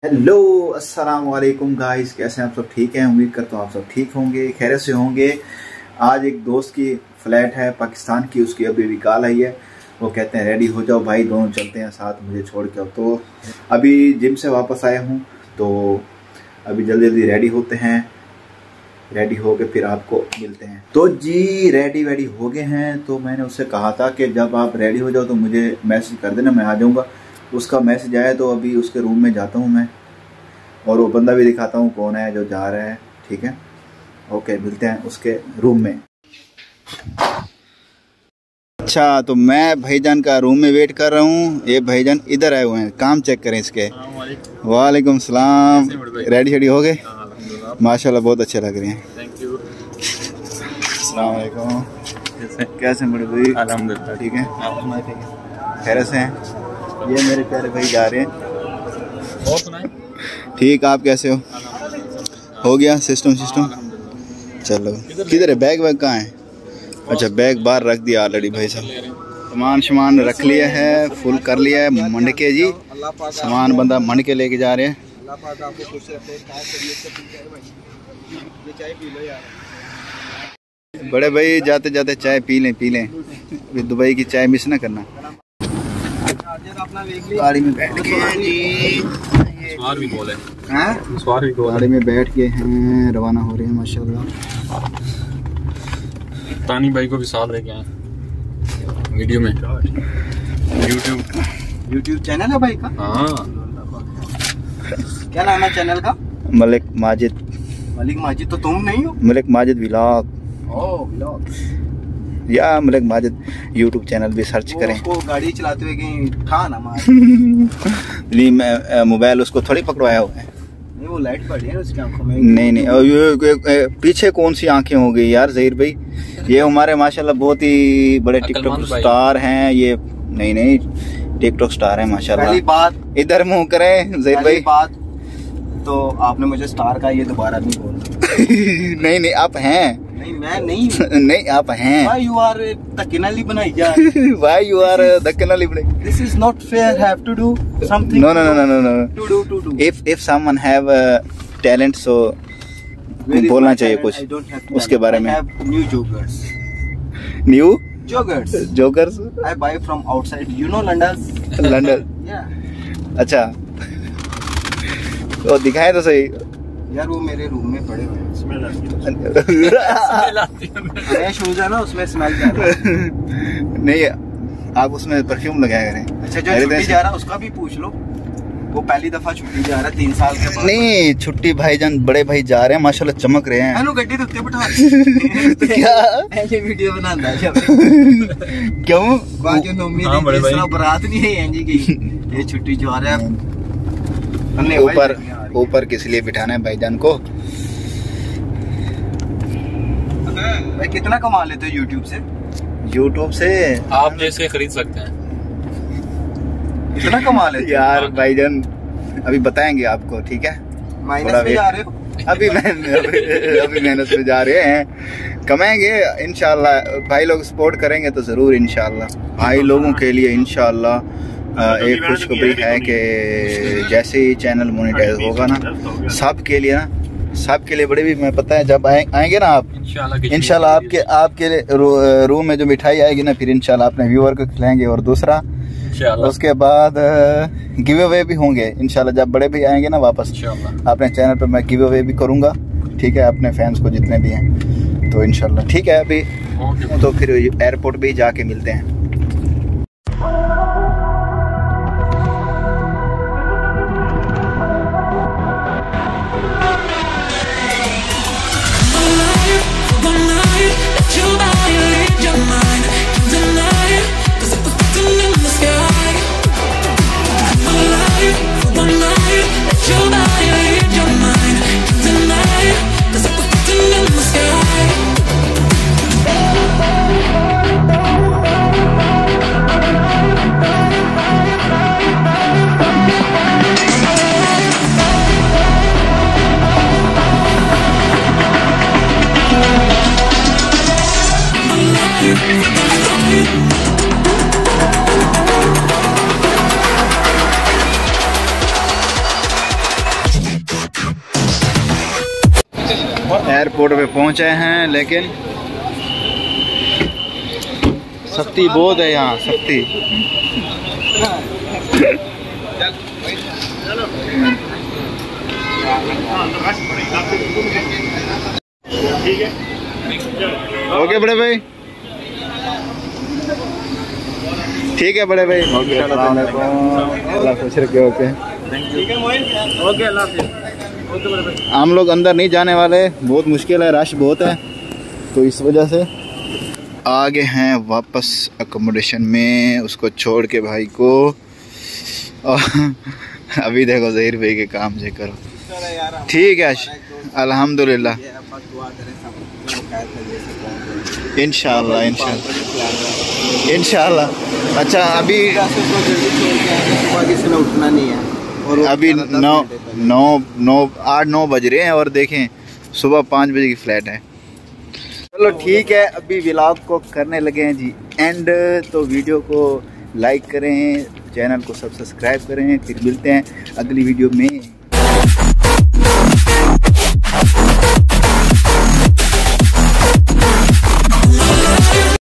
Hello अस्सलाम वालेकुम guys, कैसे हैं आप सब? ठीक हैं, उम्मीद करता हूँ आप सब ठीक होंगे, खैरियत से होंगे। आज एक दोस्त की फ्लैट है पाकिस्तान की, उसकी अभी कॉल आई है। वो कहते हैं रेडी हो जाओ भाई, दोनों चलते हैं साथ, मुझे छोड़ के। तो अभी जिम से वापस आया हूँ, तो अभी जल्दी जल्दी रेडी होते हैं। रेडी हो के फिर आपको मिलते हैं। तो जी रेडी हो गए हैं। तो मैंने उससे कहा था कि जब आप रेडी हो जाओ तो मुझे मैसेज कर देना, मैं आ जाऊँगा। उसका मैसेज आया तो अभी उसके रूम में जाता हूँ मैं, और वो बंदा भी दिखाता हूँ कौन है जो जा रहा है। ठीक है, ओके, मिलते हैं उसके रूम में। अच्छा, तो मैं भाईजान का रूम में वेट कर रहा हूँ। ये भाईजान इधर आए हुए हैं, काम चेक करें इसके। वालेकुम सलाम। रेडी शेडी हो गए? माशाल्लाह, बहुत अच्छे लग रहे हैं। Thank you. अस्सलाम वालेकुम। कैसे बड़े भाई? अल्हम्दुलिल्लाह ठीक है, ठीक है, खैर से हैं। ये मेरे प्यारे भाई जा रहे हैं। और सुनाए? ठीक, आप कैसे हो गया सिस्टम? चलो, किधर है बैग? कहाँ है? अच्छा, बैग बाहर रख दिया ऑलरेडी भाई साहब। सामान रख लिया है, फुल कर लिया है। मंडके जी सामान बंदा मंड के लेके जा रहे हैं। बड़े भाई जाते जाते चाय पी लें। दुबई की चाय मिस ना करना। गाड़ी में बैठ के जी, गाड़ी में बैठ के हैं, रवाना हो रहे हैं माशाल्लाह। तानी भाई को भी साथ लेके आए वीडियो में। यूट्यूब चैनल है भाई का? हाँ। क्या नाम है चैनल का? मलिक माजिद। तो तुम नहीं हो? मलिक माजिद व्लॉग। व्लॉग या मलिक माजिद यूट्यूब चैनल भी सर्च करें। उसको गाड़ी चलाते हुए कहीं था ना मार। मैं मोबाइल उसको थोड़ी पकड़वाया हुआ है। नहीं, वो लाइट पड़ी है उसकी आंखों में। नहीं, और ये पीछे कौन सी आंखें हो गई यार ज़हीर भाई? ये हमारे माशाल्लाह बहुत ही बड़े टिकटॉक स्टार हैं ये। नहीं, टिकटॉक स्टार हैं माशाल्लाह। पहली बात इधर मुंह करें ज़हीर भाई। बात तो आपने मुझे स्टार का ये दोबारा नहीं बोला। नहीं, आप हैं। नहीं, मैं नहीं। नहीं, आप हैं। Why you are धक्केनाली बनाई जा? Why you are धक्केनाली बनाई? This is not fair. Have to do something. No. To do. If someone have talent, so बोलना चाहिए कुछ उसके बारे में। I have new joggers. New joggers. I buy from outside. You know London? Yeah. अच्छा, तो दिखाए तो सही यार। वो मेरे रूम में पड़े हुए हैं। स्मेल आती है। शूज है ना, उसमें स्मेल जा रहा है। नहीं, आप उसमें परफ्यूम लगाया करें। अच्छा, जो छुट्टी जा रहा है उसका भी पूछ लो। वो पहली दफा छुट्टी जा रहा है 3 साल के बाद। नहीं, छुट्टी भाईजान बड़े भाई जा रहे हैं माशाल्लाह, चमक रहे हैं। हेलो, गड्डी रुकते बिठा। क्या ये वीडियो बनाना है? क्यों? बाकी उम्मीद बारात नहीं है एनजी की। ये छुट्टी जा रहा है। ऊपर किस लिए बिठाना है भाईजान को? भाई कितना कमा लेते हो यूट्यूब से? आप जैसे खरीद सकते हैं। कितना कमा लेते यार भाईजान अभी बताएंगे आपको, ठीक है? माइनस में जा रहे हो? अभी मेहनत में जा रहे हैं, कमाएंगे इंशाल्लाह। भाई लोग सपोर्ट करेंगे तो जरूर इंशाल्लाह। भाई लोगों के लिए इंशाल्लाह एक खुशखबरी है कि जैसे ही चैनल मोनेटाइज होगा ना, सबके लिए बड़े भी, मैं पता है जब आएंगे ना आप इंशाल्लाह आपके रूम में जो मिठाई आएगी ना, फिर इंशाल्लाह अपने व्यूअर को खिलाएंगे। और दूसरा उसके बाद गिव अवे भी होंगे इंशाल्लाह। जब बड़े भी आएंगे ना वापस, अपने चैनल पे मैं गिव अवे भी करूंगा, ठीक है? अपने फैंस को जितने भी हैं, तो इंशाल्लाह ठीक है। अभी तो फिर एयरपोर्ट भी जाके मिलते हैं। एयरपोर्ट पे पहुंचे हैं, लेकिन सख्ती बहुत है यहाँ, सख्ती। ओके बड़े भाई, ठीक है बड़े भाई, ओके अल्लाह खुश रखे। ओके ओके अल्लाह हाफिज़। हम लोग अंदर नहीं जाने वाले, बहुत मुश्किल है, रश बहुत है, तो इस वजह से आगे हैं वापस अकोमोडेशन में उसको छोड़ के भाई को। और अभी देखो ज़हीर भाई के काम से करो। ठीक है अल्हम्दुलिल्लाह, इंशाल्लाह इंशाल्लाह इंशाल्लाह। अच्छा अभी उठना नहीं है, और अभी 8-9 बज रहे हैं और देखें सुबह 5 बजे की फ़्लाइट है। चलो ठीक है, अभी व्लॉग को करने लगे हैं जी एंड। तो वीडियो को लाइक करें, चैनल को सब्सक्राइब करें, फिर मिलते हैं अगली वीडियो में।